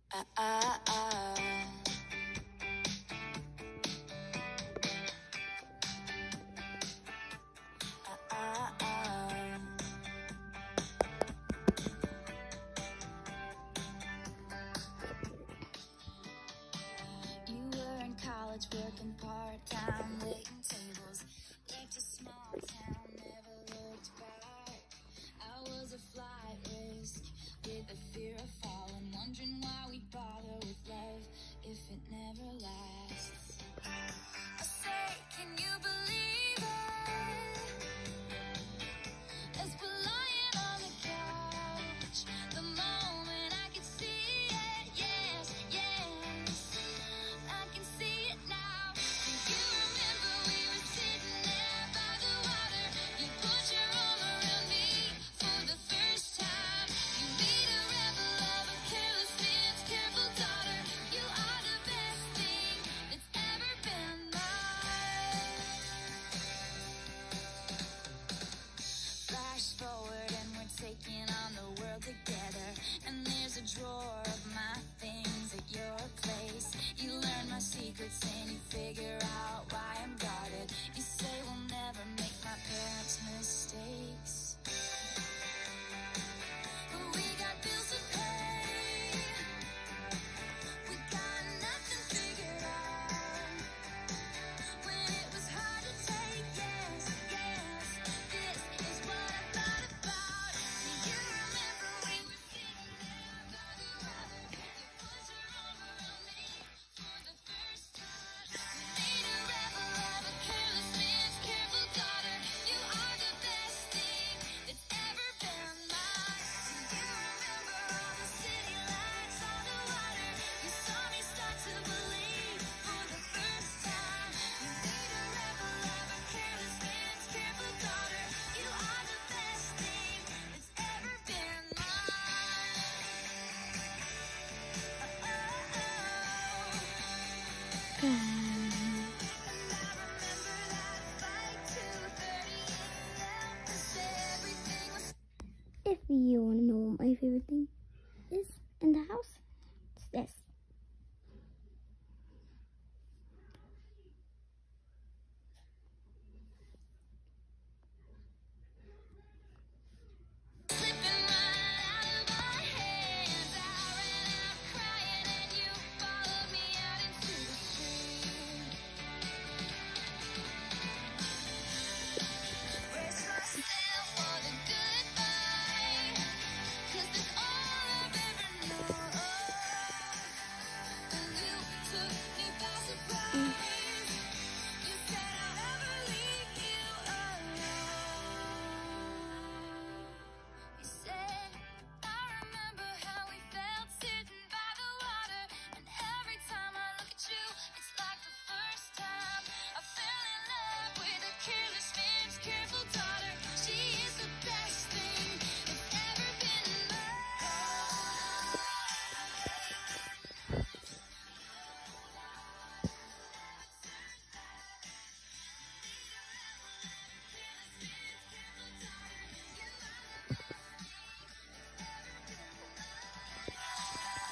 Ah, ah, ah. Ah, ah, ah. You were in college working part-time, waiting tables, left a small town, never looked back. I was a flight risk with the fear of falling, wondering why we bother with love if it never lasts. I say, can you believe it? As we're lying on the couch, the moment I could see it, yes, yes, I can see it now. Do you remember we were sitting there by the water? You put your arm around me for the first time. You made a rebel of a careless man's careful daughter. You are the best thing that's ever been mine. Flash forward and we're taking on the world together. And there's a drawer